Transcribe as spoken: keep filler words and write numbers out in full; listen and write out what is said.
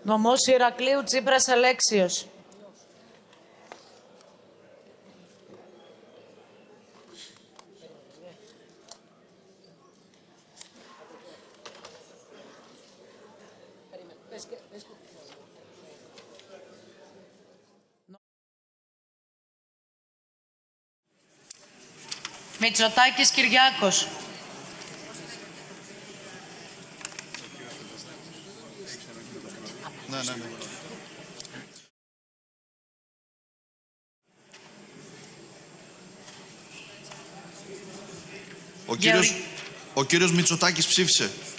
Νομός Ηρακλείου Τσίπρας Αλέξιος. Μητσοτάκης Κυριάκος. Ναι, ναι, ναι. Ο κύριος, ο κύριος Μητσοτάκης ψήφισε.